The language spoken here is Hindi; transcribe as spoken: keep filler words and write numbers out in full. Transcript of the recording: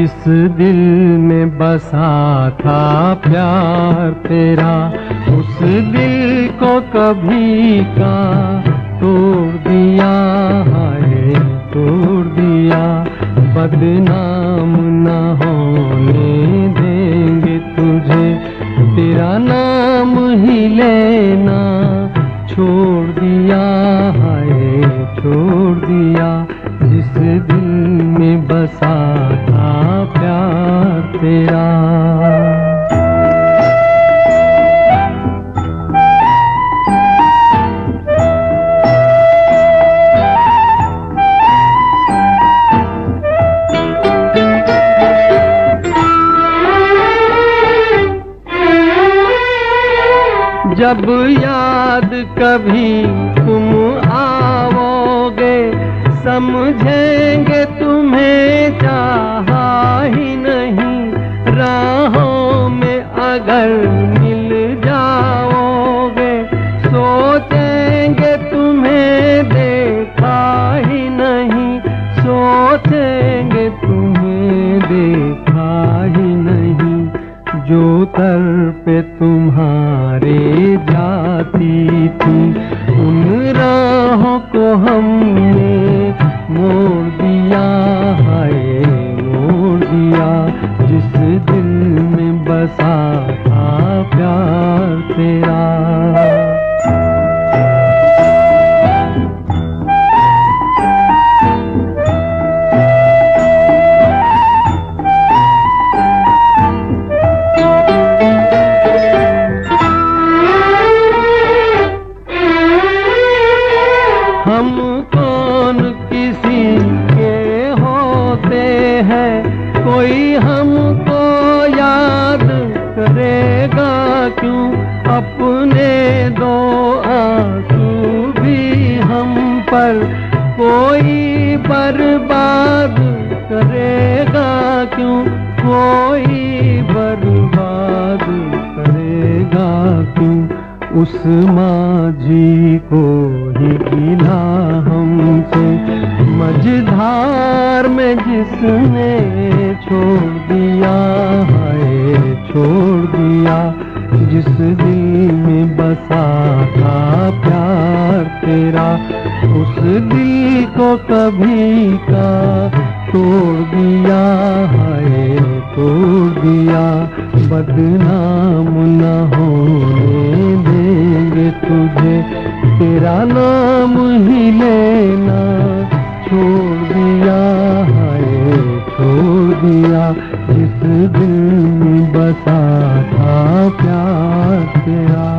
जिस दिल में बसा था प्यार तेरा, उस दिल को कभी का तोड़ दिया, हाय तोड़ दिया। बदनाम न होने देंगे तुझे, तेरा नाम ही लेना छोड़ दिया, हाय छोड़ दिया। जिस दिल में बसा था प्यार तेरा। जब याद कभी तुम आओगे, समझेंगे तुम्हें चाहा ही नहीं। राहों में अगर मिल जाओगे, सोचेंगे तुम्हें देखा ही नहीं, सोचेंगे तुम्हें देखा ही नहीं। जो तरफ़े तुम्हारे जाती थी, उन राहों को हमने मोड़ दिया, हाय मोड़ दिया। जिस दिल में बसा था प्यार तेरा। हम कौन किसी के होते हैं, कोई हमको याद करेगा क्यों। अपने दो आंसू भी हम पर कोई बर्बाद करेगा क्यों, कोई बर्बाद करेगा क्यों। उस माझी को ही गिला हमसे, मझधार में जिसने छोड़ दिया, हाय छोड़ दिया। जिस दिल में बसा था प्यार तेरा, उस दिल को कभी का तोड़ दिया, हाय तोड़ दिया। बदनाम न होने देंगे तुझे, तेरा नाम ही लेना छोड़ दिया, हाय छोड़ दिया। जिस दिल में बसा था प्यार तेरा।